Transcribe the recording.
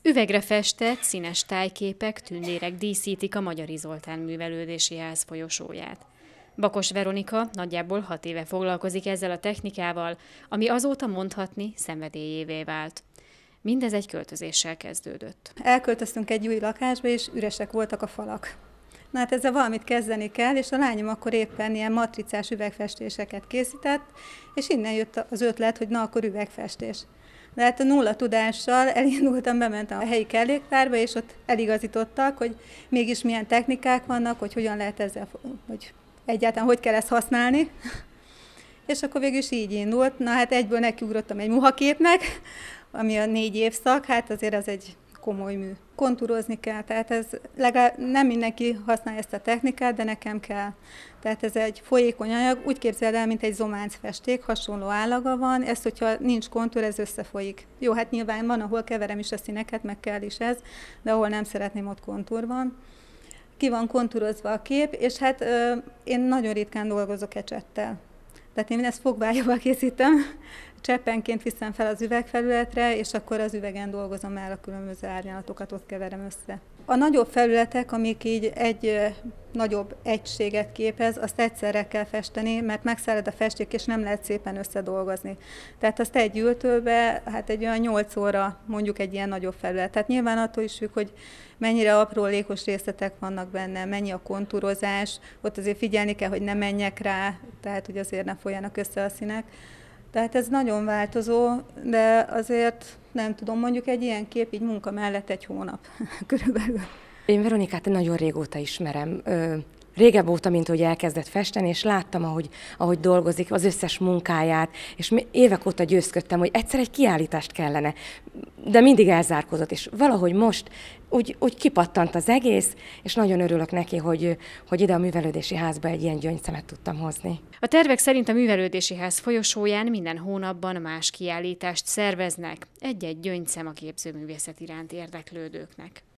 Üvegre festett, színes tájképek, tündérek díszítik a Magyari Zoltán Művelődési Ház folyosóját. Bakos Veronika nagyjából 6 éve foglalkozik ezzel a technikával, ami azóta mondhatni szenvedélyévé vált. Mindez egy költözéssel kezdődött. Elköltöztünk egy új lakásba, és üresek voltak a falak. Na hát ezzel valamit kezdeni kell, és a lányom akkor éppen ilyen matricás üvegfestéseket készített, és innen jött az ötlet, hogy na akkor üvegfestés. De hát a nulla tudással elindultam, bementem a helyi kelléktárba, és ott eligazítottak, hogy mégis milyen technikák vannak, hogy hogyan lehet ezzel, hogy egyáltalán hogy kell ezt használni. És akkor végül is így indult. Na hát egyből nekiugrottam egy muhaképnek, ami a 4 évszak, hát azért az egy komoly mű. Kontúrozni kell, tehát ez legalább nem mindenki használja ezt a technikát, de nekem kell. Tehát ez egy folyékony anyag, úgy képzeld el, mint egy zománcfesték, hasonló állaga van, ez, hogyha nincs kontúr, ez összefolyik. Jó, hát nyilván van, ahol keverem is a színeket, meg kell is ez, de ahol nem szeretném, ott kontúr van. Ki van kontúrozva a kép, és hát én nagyon ritkán dolgozok ecsettel. Tehát én ezt fogvályúval készítem, cseppenként viszem fel az üvegfelületre, és akkor az üvegen dolgozom el a különböző árnyalatokat, ott keverem össze. A nagyobb felületek, amik így egy nagyobb egységet képez, azt egyszerre kell festeni, mert megszárad a festék, és nem lehet szépen összedolgozni. Tehát azt egy ültőbe, hát egy olyan 8 óra mondjuk egy ilyen nagyobb felület. Tehát nyilván attól is függ, hogy mennyire aprólékos részletek vannak benne, mennyi a kontúrozás, ott azért figyelni kell, hogy ne menjek rá, tehát hogy azért ne folyjanak össze a színek. Tehát ez nagyon változó, de azért nem tudom, mondjuk egy ilyen kép így munka mellett 1 hónap körülbelül. Én Veronikát nagyon régóta ismerem. Régebb óta, mint hogy elkezdett festeni, és láttam, ahogy dolgozik, az összes munkáját, és évek óta győzködtem, hogy egyszer egy kiállítást kellene, de mindig elzárkózott, és valahogy most úgy kipattant az egész, és nagyon örülök neki, hogy ide a Művelődési Házba egy ilyen gyöngyszemet tudtam hozni. A tervek szerint a Művelődési Ház folyosóján minden hónapban más kiállítást szerveznek, egy-egy gyöngyszem a képzőművészet iránt érdeklődőknek.